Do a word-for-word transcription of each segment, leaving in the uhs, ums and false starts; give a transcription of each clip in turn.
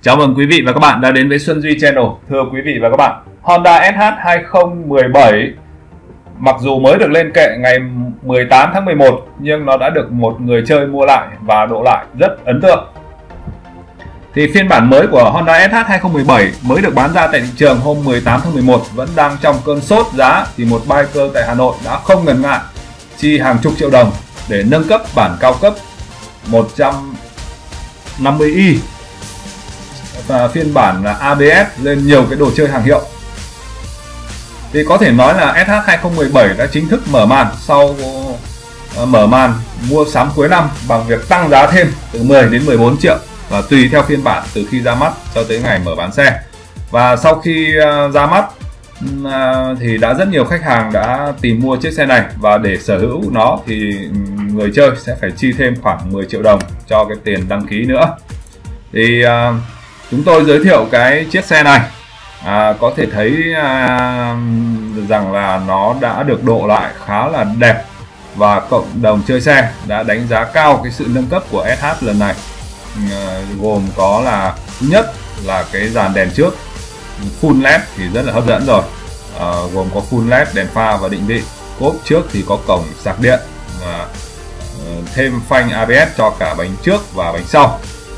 Chào mừng quý vị và các bạn đã đến với Xuân Duy Channel. Thưa quý vị và các bạn, Honda ét hát hai không một bảy mặc dù mới được lên kệ ngày mười tám tháng mười một nhưng nó đã được một người chơi mua lại và độ lại rất ấn tượng. Thì phiên bản mới của Honda ét hát hai không một bảy mới được bán ra tại thị trường hôm mười tám tháng mười một vẫn đang trong cơn sốt giá, thì một biker tại Hà Nội đã không ngần ngại chi hàng chục triệu đồng để nâng cấp bản cao cấp một trăm năm mươi i và phiên bản là a bê ét lên nhiều cái đồ chơi hàng hiệu. Thì có thể nói là ét hát hai không một bảy đã chính thức mở màn sau uh, mở màn mua sắm cuối năm bằng việc tăng giá thêm từ mười đến mười bốn triệu và tùy theo phiên bản từ khi ra mắt cho tới ngày mở bán xe. Và sau khi uh, ra mắt uh, thì đã rất nhiều khách hàng đã tìm mua chiếc xe này, và để sở hữu nó thì người chơi sẽ phải chi thêm khoảng mười triệu đồng cho cái tiền đăng ký nữa. Thì uh, chúng tôi giới thiệu cái chiếc xe này, à, có thể thấy à, rằng là nó đã được độ lại khá là đẹp, và cộng đồng chơi xe đã đánh giá cao cái sự nâng cấp của ét hát lần này. à, gồm có là thứ nhất là cái dàn đèn trước full led thì rất là hấp dẫn rồi, à, gồm có full led, đèn pha và định vị. Cốp trước thì có cổng sạc điện, và thêm phanh a bê ét cho cả bánh trước và bánh sau.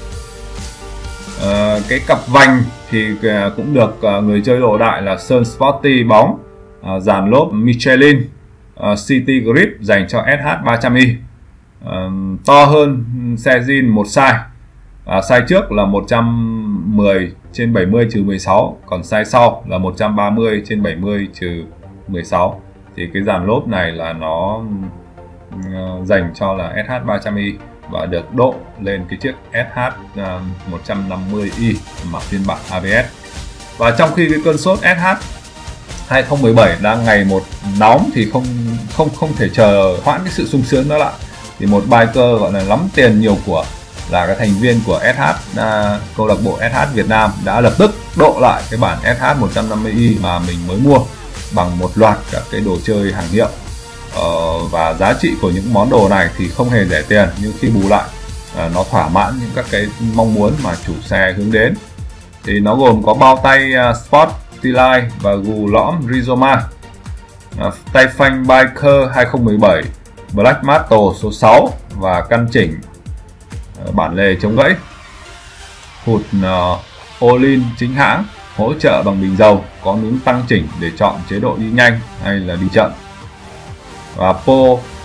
Uh, cái cặp vành thì uh, cũng được uh, người chơi độ đại là sơn sporty bóng, uh, dàn lốp Michelin uh, City Grip dành cho ét hát ba trăm i, uh, to hơn xe zin một size. uh, size trước là một trăm mười trên bảy mươi trừ mười sáu, còn size sau là một trăm ba mươi trên bảy mươi trừ mười sáu. Thì cái dàn lốp này là nó uh, dành cho là ét hát ba trăm i và được độ lên cái chiếc ét hát một trăm năm mươi i mà phiên bản a bê ét. Và trong khi cái cơn sốt ét hát hai không một bảy đang ngày một nóng thì không không không thể chờ hoãn cái sự sung sướng đó lại, thì một biker gọi là lắm tiền nhiều của là cái thành viên của ét hát, à, câu lạc bộ ét hát Việt Nam đã lập tức độ lại cái bản ét hát một trăm năm mươi i mà mình mới mua bằng một loạt các cái đồ chơi hàng hiệu. Uh, và giá trị của những món đồ này thì không hề rẻ tiền, nhưng khi bù lại uh, nó thỏa mãn những các cái mong muốn mà chủ xe hướng đến. Thì nó gồm có bao tay uh, Sport T-Line và gù lõm Rizoma, uh, tay phanh Biker hai không một bảy Black Metal số sáu và căn chỉnh uh, bản lề chống gãy, hụt uh, Olin chính hãng hỗ trợ bằng bình dầu, có núm tăng chỉnh để chọn chế độ đi nhanh hay là đi chậm. Và po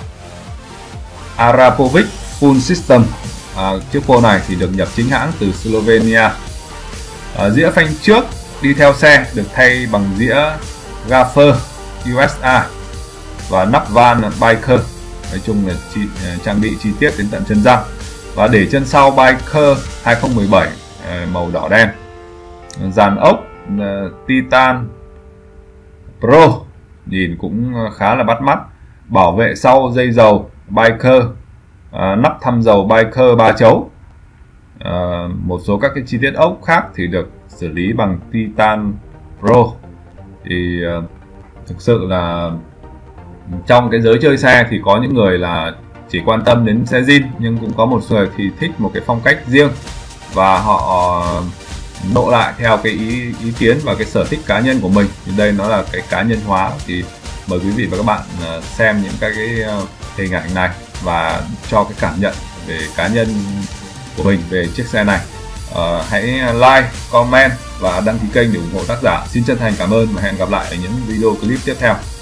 Arapovic Full System, à, chiếc po này thì được nhập chính hãng từ Slovenia. à, Dĩa phanh trước đi theo xe được thay bằng dĩa Gaffer u ét a và nắp van Biker, nói chung là chi, trang bị chi tiết đến tận chân răng. Và để chân sau Biker hai không một bảy à, màu đỏ đen. Dàn ốc à, Titan Pro nhìn cũng khá là bắt mắt. Bảo vệ sau dây dầu Biker, à, nắp thăm dầu Biker ba chấu. à, Một số các cái chi tiết ốc khác thì được xử lý bằng Titan Pro. Thì à, thực sự là trong cái giới chơi xe thì có những người là chỉ quan tâm đến xe zin, nhưng cũng có một số người thì thích một cái phong cách riêng và họ độ lại theo cái ý, ý kiến và cái sở thích cá nhân của mình. Thì đây nó là cái cá nhân hóa, thì mời quý vị và các bạn xem những cái, cái hình ảnh này và cho cái cảm nhận về cá nhân của mình về chiếc xe này. uh, Hãy like, comment và đăng ký kênh để ủng hộ tác giả. Xin chân thành cảm ơn và hẹn gặp lại ở những video clip tiếp theo.